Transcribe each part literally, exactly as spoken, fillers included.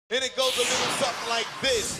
And it goes a little something like this.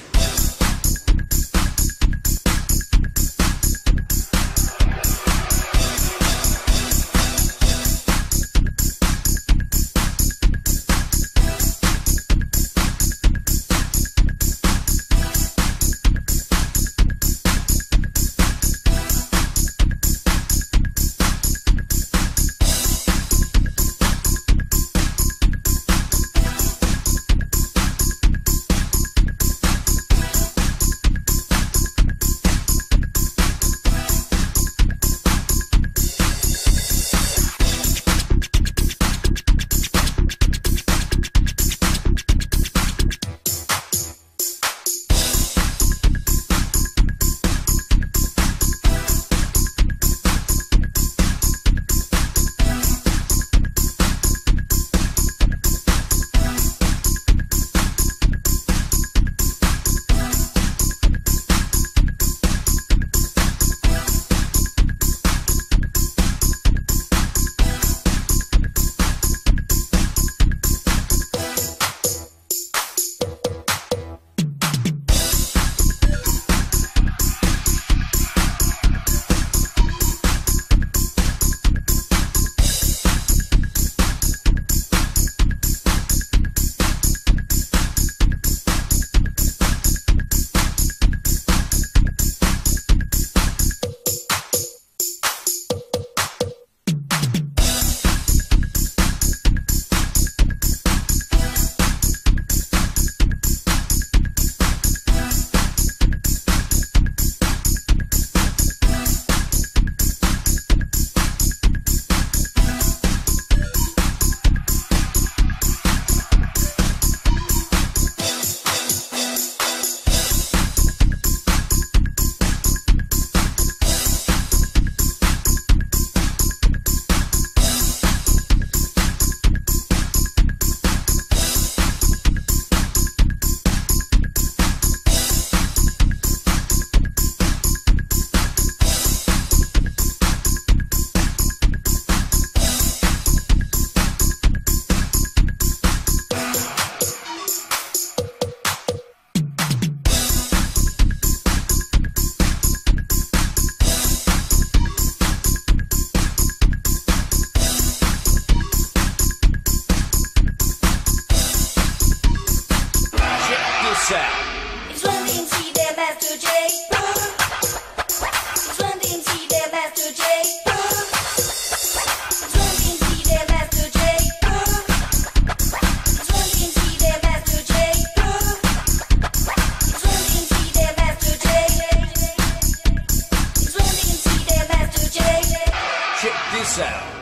It's Run D M C, their Master J. It's Run D M C, their Master J. It's Run D M C, their Master J. It's Run D M C, their Master J. It's Run D M C, their Master J. It's Run D M C, their Master J. Check this out.